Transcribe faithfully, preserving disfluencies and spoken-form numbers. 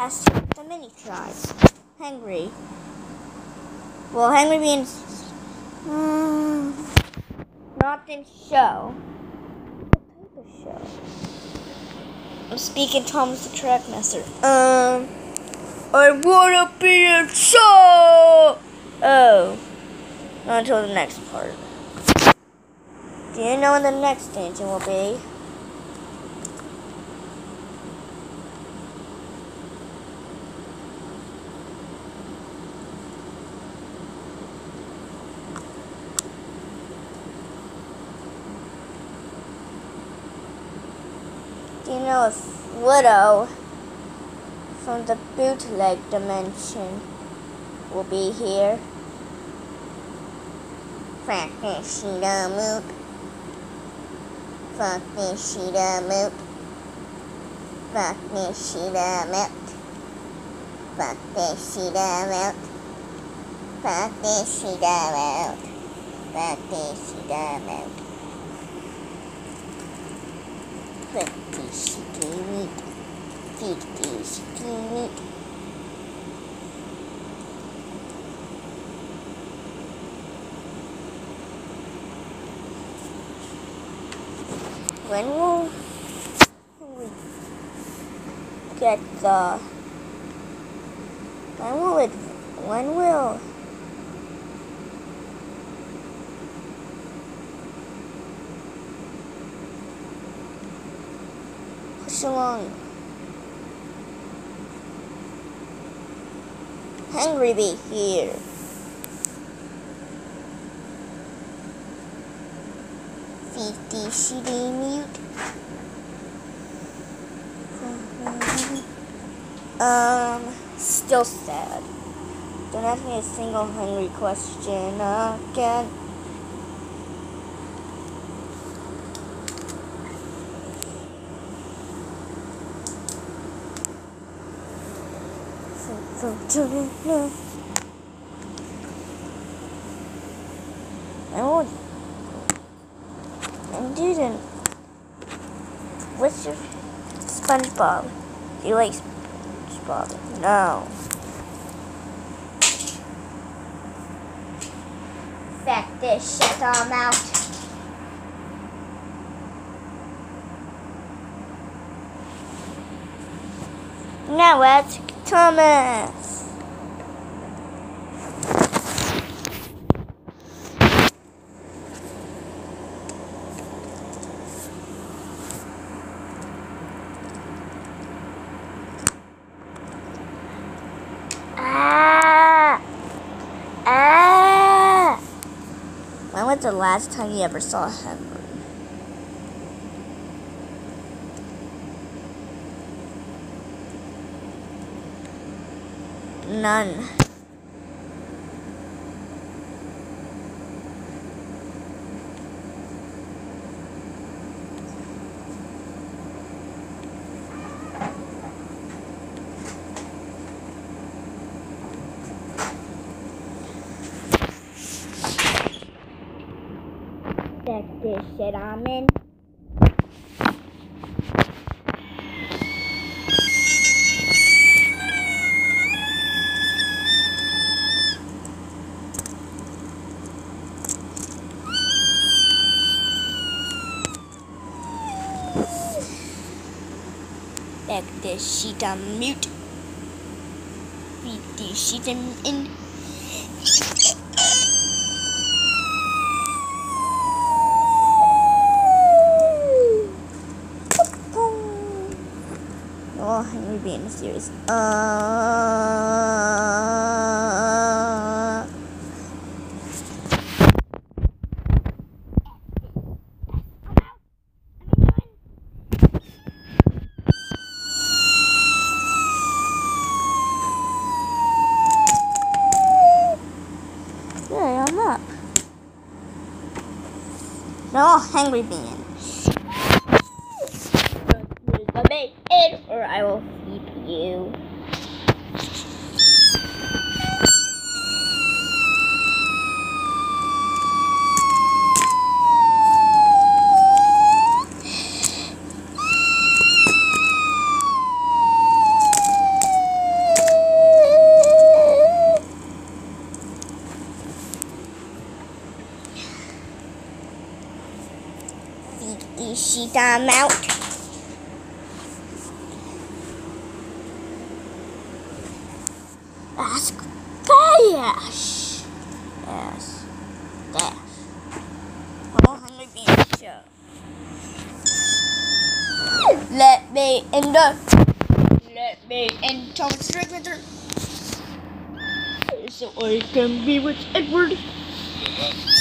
As the mini tribes. Hungry. Well, Hungry means um, not in show. What type of show? I'm speaking Thomas the Trackmaster. Um, I wanna be in show. Oh, not until the next part. Do you know when the next dungeon will be? Do you know if Widow from the bootleg dimension will be here? Fuck this shit up, moot. Fuck this shit up, moot. Fuck this shit up, moot. Fuck this shit up, moot. Fuck this shit up, moot. Fuck this shit up, moot. Fuck this shit up, moot. Fuck this shit up, moot. When will we get the, when will it, when will, push along, Hungry Bee here. fifty C D mute. Um, still sad. Don't ask me a single hungry question again. I won't. And didn't. What's your SpongeBob? Do you like SpongeBob? No. Fuck this shit, I'm out. Now it's Thomas. When was the last time you ever saw Henry? None. Check this shit I'm in. Check this shit on mute. Beat this shit in. in. Oh, I'm being serious. Uh, yeah, I'm up. No, Hungry Bean. The bait in, or I will feed you. the sheet I'm out. Ask Dash. Yes. Dash. Little Hungry Bean show. Let me in the. Let me in Thomas Strickland. So I can be with Edward.